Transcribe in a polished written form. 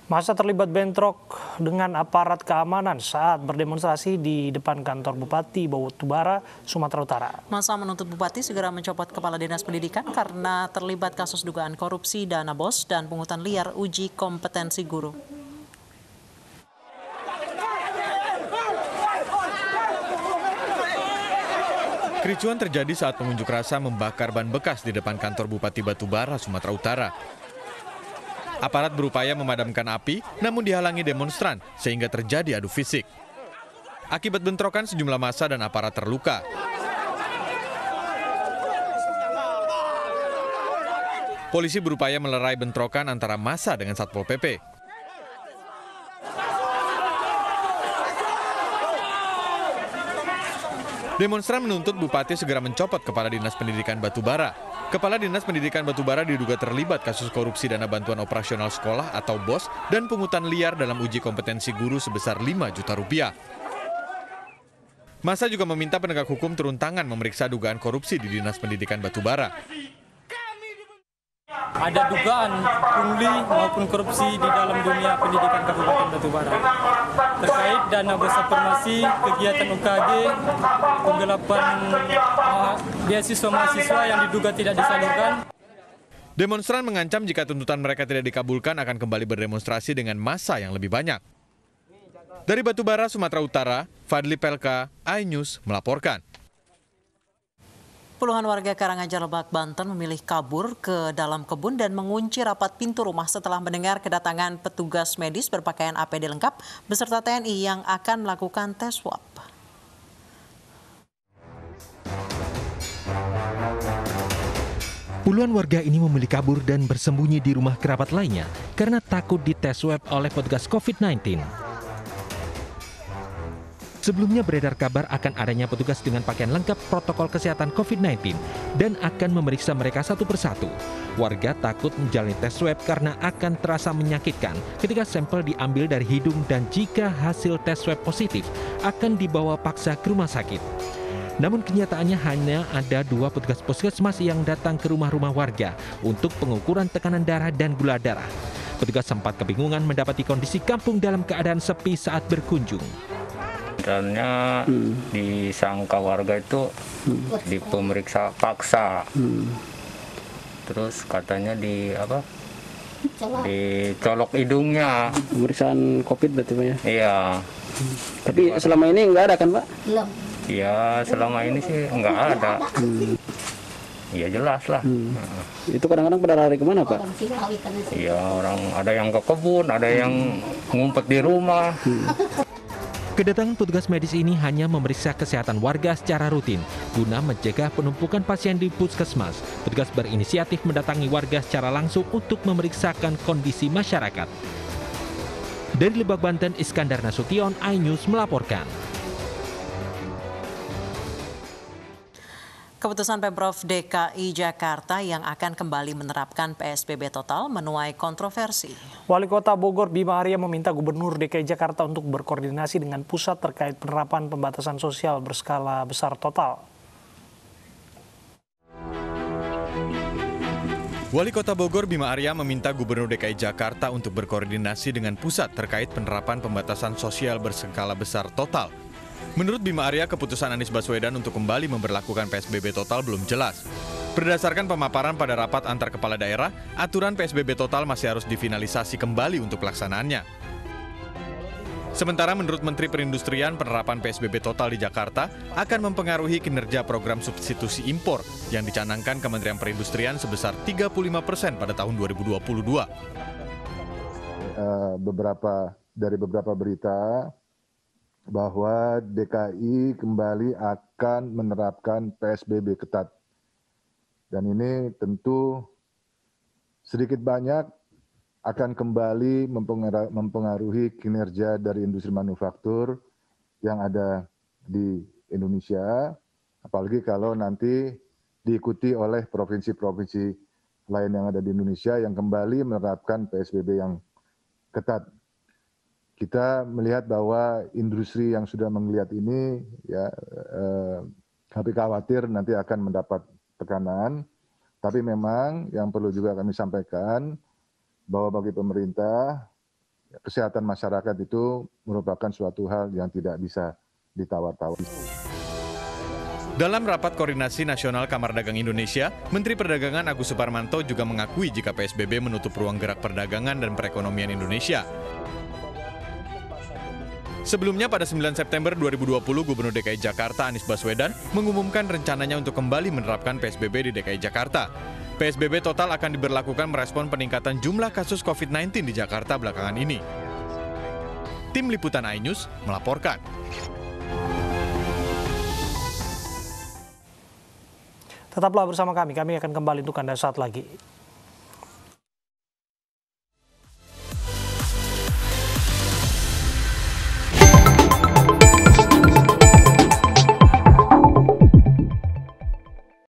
Masa terlibat bentrok dengan aparat keamanan saat berdemonstrasi di depan kantor Bupati Batubara, Sumatera Utara. Masa menuntut Bupati segera mencopot Kepala Dinas Pendidikan karena terlibat kasus dugaan korupsi dana BOS dan pungutan liar uji kompetensi guru. Kericuan terjadi saat pengunjuk rasa membakar ban bekas di depan kantor Bupati Batubara, Sumatera Utara. Aparat berupaya memadamkan api, namun dihalangi demonstran, sehingga terjadi adu fisik. Akibat bentrokan, sejumlah massa dan aparat terluka. Polisi berupaya melerai bentrokan antara massa dengan Satpol PP. Demonstran menuntut Bupati segera mencopot Kepala Dinas Pendidikan Batubara. Kepala Dinas Pendidikan Batubara diduga terlibat kasus korupsi dana bantuan operasional sekolah atau BOS dan pungutan liar dalam uji kompetensi guru sebesar 5 juta rupiah. Massa juga meminta penegak hukum turun tangan memeriksa dugaan korupsi di Dinas Pendidikan Batubara. Ada dugaan pungli maupun korupsi di dalam dunia pendidikan Kabupaten Batubara. Terkait dana BOS afirmasi, kegiatan UKG, penggelapan beasiswa mahasiswa yang diduga tidak disalurkan. Demonstran mengancam jika tuntutan mereka tidak dikabulkan akan kembali berdemonstrasi dengan massa yang lebih banyak. Dari Batubara, Sumatera Utara, Fadli Pelka, iNews melaporkan. Puluhan warga Karangajar Lebak, Banten memilih kabur ke dalam kebun dan mengunci rapat pintu rumah setelah mendengar kedatangan petugas medis berpakaian APD lengkap beserta TNI yang akan melakukan tes swab. Puluhan warga ini memilih kabur dan bersembunyi di rumah kerabat lainnya karena takut dites swab oleh petugas COVID-19. Sebelumnya beredar kabar akan adanya petugas dengan pakaian lengkap protokol kesehatan COVID-19 dan akan memeriksa mereka satu persatu. Warga takut menjalani tes swab karena akan terasa menyakitkan ketika sampel diambil dari hidung dan jika hasil tes swab positif akan dibawa paksa ke rumah sakit. Namun kenyataannya hanya ada 2 petugas puskesmas yang datang ke rumah-rumah warga untuk pengukuran tekanan darah dan gula darah. Petugas sempat kebingungan mendapati kondisi kampung dalam keadaan sepi saat berkunjung. Sebenarnya disangka warga itu dipemeriksa paksa, terus katanya dicolok hidungnya. Pemeriksaan COVID berarti Pak ya? Iya. Tapi selama ini nggak ada kan Pak? Belum. Ya selama ini sih nggak ada. Iya jelas lah. Itu kadang-kadang pada lari kemana Pak? Iya orang ada yang ke kebun, ada yang ngumpet di rumah. Kedatangan petugas medis ini hanya memeriksa kesehatan warga secara rutin guna mencegah penumpukan pasien di puskesmas. Petugas berinisiatif mendatangi warga secara langsung untuk memeriksakan kondisi masyarakat. Dari Lebak, Banten, Iskandar Nasution, iNews melaporkan. Keputusan Pemprov DKI Jakarta yang akan kembali menerapkan PSBB total menuai kontroversi. Wali Kota Bogor Bima Arya meminta Gubernur DKI Jakarta untuk berkoordinasi dengan pusat terkait penerapan pembatasan sosial berskala besar total. Wali Kota Bogor Bima Arya meminta Gubernur DKI Jakarta untuk berkoordinasi dengan pusat terkait penerapan pembatasan sosial berskala besar total. Menurut Bima Arya, keputusan Anies Baswedan untuk kembali memberlakukan PSBB total belum jelas. Berdasarkan pemaparan pada rapat antar kepala daerah, aturan PSBB total masih harus difinalisasi kembali untuk pelaksanaannya. Sementara menurut Menteri Perindustrian, penerapan PSBB total di Jakarta akan mempengaruhi kinerja program substitusi impor yang dicanangkan Kementerian Perindustrian sebesar 35% pada tahun 2022. Dari beberapa berita bahwa DKI kembali akan menerapkan PSBB ketat. Dan ini tentu sedikit banyak akan kembali mempengaruhi kinerja dari industri manufaktur yang ada di Indonesia, apalagi kalau nanti diikuti oleh provinsi-provinsi lain yang ada di Indonesia yang kembali menerapkan PSBB yang ketat. Kita melihat bahwa industri yang sudah melihat ini kami khawatir nanti akan mendapat tekanan. Tapi memang yang perlu juga kami sampaikan bahwa bagi pemerintah kesehatan masyarakat itu merupakan suatu hal yang tidak bisa ditawar-tawar. Dalam rapat koordinasi nasional Kamar Dagang Indonesia, Menteri Perdagangan Agus Suparmanto juga mengakui jika PSBB menutup ruang gerak perdagangan dan perekonomian Indonesia. Sebelumnya pada 9 September 2020, Gubernur DKI Jakarta Anies Baswedan mengumumkan rencananya untuk kembali menerapkan PSBB di DKI Jakarta. PSBB total akan diberlakukan merespon peningkatan jumlah kasus COVID-19 di Jakarta belakangan ini. Tim Liputan iNews melaporkan. Tetaplah bersama kami akan kembali untuk Anda saat lagi.